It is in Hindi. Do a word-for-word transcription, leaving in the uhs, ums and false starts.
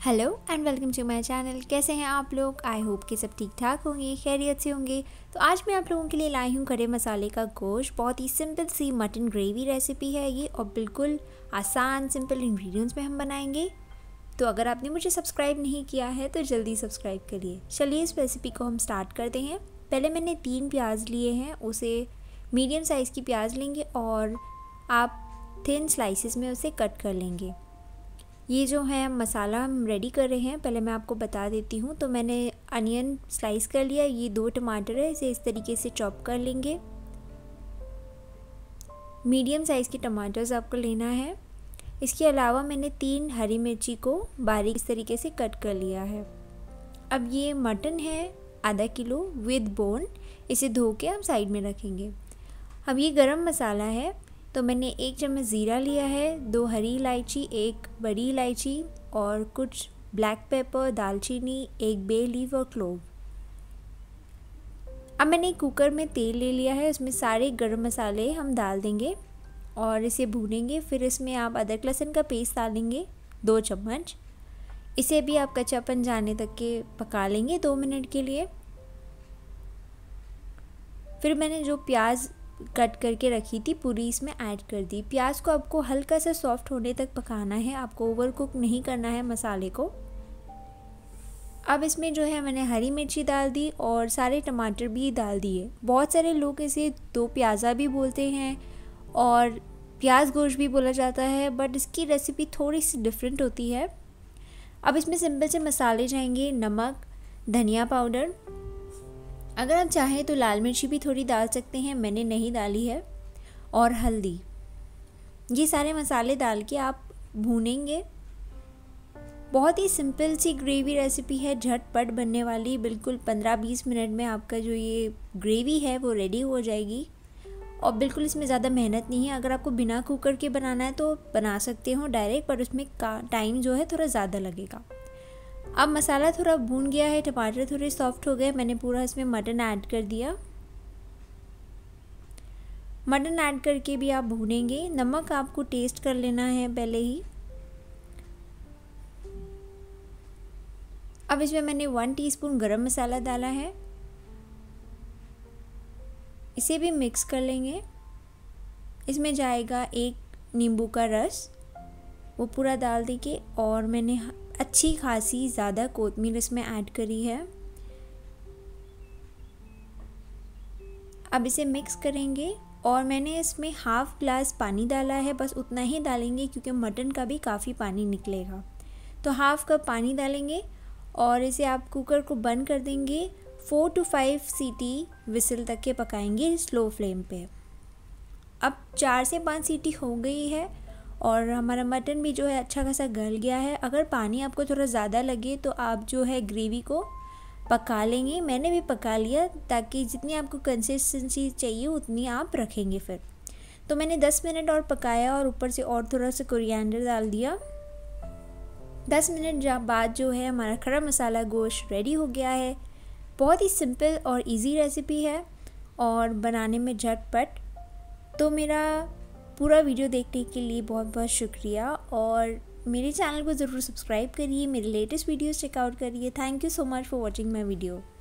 Hello and welcome to my channel. कैसे हैं आप लोग? आई होप कि सब ठीक ठाक होंगे, खैरियत से होंगे। तो आज मैं आप लोगों के लिए लाई हूँ खड़े मसाले का गोश्त। बहुत ही सिंपल सी मटन ग्रेवी रेसिपी है ये और बिल्कुल आसान सिंपल इंग्रेडिएंट्स में हम बनाएंगे। तो अगर आपने मुझे सब्सक्राइब नहीं किया है तो जल्दी सब्सक्राइब करिए। चलिए इस रेसिपी को हम स्टार्ट करते हैं। पहले मैंने तीन प्याज लिए हैं, उसे मीडियम साइज़ की प्याज लेंगे और आप थिन स्लाइसिस में उसे कट कर लेंगे। ये जो है मसाला हम रेडी कर रहे हैं, पहले मैं आपको बता देती हूँ। तो मैंने अनियन स्लाइस कर लिया, ये दो टमाटर है, इसे इस तरीके से चॉप कर लेंगे। मीडियम साइज़ के टमाटर्स आपको लेना है। इसके अलावा मैंने तीन हरी मिर्ची को बारीक इस तरीके से कट कर लिया है। अब ये मटन है आधा किलो विद बोन, इसे धो के हम साइड में रखेंगे। अब ये गरम मसाला है, तो मैंने एक चम्मच ज़ीरा लिया है, दो हरी इलायची, एक बड़ी इलायची और कुछ ब्लैक पेपर, दालचीनी, एक बे लीफ और क्लोव। अब मैंने एक कुकर में तेल ले लिया है, उसमें सारे गरम मसाले हम डाल देंगे और इसे भूनेंगे। फिर इसमें आप अदरक लहसुन का पेस्ट डालेंगे दो चम्मच। इसे भी आप कच्चापन जाने तक के पका लेंगे दो मिनट के लिए। फिर मैंने जो प्याज कट करके रखी थी पूरी इसमें ऐड कर दी। प्याज को आपको हल्का सा सॉफ्ट होने तक पकाना है, आपको ओवर कुक नहीं करना है मसाले को। अब इसमें जो है मैंने हरी मिर्ची डाल दी और सारे टमाटर भी डाल दिए। बहुत सारे लोग इसे दो प्याज़ा भी बोलते हैं और प्याज गोश्त भी बोला जाता है, बट इसकी रेसिपी थोड़ी सी डिफरेंट होती है। अब इसमें सिंपल से मसाले जाएंगे, नमक, धनिया पाउडर, अगर आप चाहें तो लाल मिर्ची भी थोड़ी डाल सकते हैं, मैंने नहीं डाली है, और हल्दी। ये सारे मसाले डाल के आप भूनेंगे। बहुत ही सिंपल सी ग्रेवी रेसिपी है, झटपट बनने वाली। बिल्कुल पंद्रह बीस मिनट में आपका जो ये ग्रेवी है वो रेडी हो जाएगी और बिल्कुल इसमें ज़्यादा मेहनत नहीं है। अगर आपको बिना कुकर के बनाना है तो बना सकते हो डायरेक्ट, पर उसमें टाइम जो है थोड़ा ज़्यादा लगेगा। अब मसाला थोड़ा भून गया है, टमाटर थोड़े सॉफ्ट हो गए, मैंने पूरा इसमें मटन ऐड कर दिया। मटन ऐड करके भी आप भूनेंगे। नमक आपको टेस्ट कर लेना है पहले ही। अब इसमें मैंने वन टीस्पून गरम मसाला डाला है, इसे भी मिक्स कर लेंगे। इसमें जाएगा एक नींबू का रस, वो पूरा डाल देंगे और मैंने अच्छी खासी ज़्यादा कोतमीर इसमें ऐड करी है। अब इसे मिक्स करेंगे और मैंने इसमें हाफ़ ग्लास पानी डाला है, बस उतना ही डालेंगे क्योंकि मटन का भी काफ़ी पानी निकलेगा। तो हाफ़ कप पानी डालेंगे और इसे आप कुकर को बंद कर देंगे। फोर टू फाइव सीटी विसल तक के पकाएंगे स्लो फ्लेम पे। अब चार से पाँच सीटी हो गई है और हमारा मटन भी जो है अच्छा खासा गल गया है। अगर पानी आपको थोड़ा ज़्यादा लगे तो आप जो है ग्रेवी को पका लेंगे। मैंने भी पका लिया ताकि जितनी आपको कंसिस्टेंसी चाहिए उतनी आप रखेंगे। फिर तो मैंने दस मिनट और पकाया और ऊपर से और थोड़ा सा कोरिएंडर डाल दिया। दस मिनट बाद जो है हमारा खड़ा मसाला गोश्त रेडी हो गया है। बहुत ही सिंपल और इजी रेसिपी है और बनाने में झटपट। तो मेरा पूरा वीडियो देखने के लिए बहुत बहुत शुक्रिया और मेरे चैनल को ज़रूर सब्सक्राइब करिए, मेरे लेटेस्ट वीडियोस चेकआउट करिए। Thank you so much for watching my video.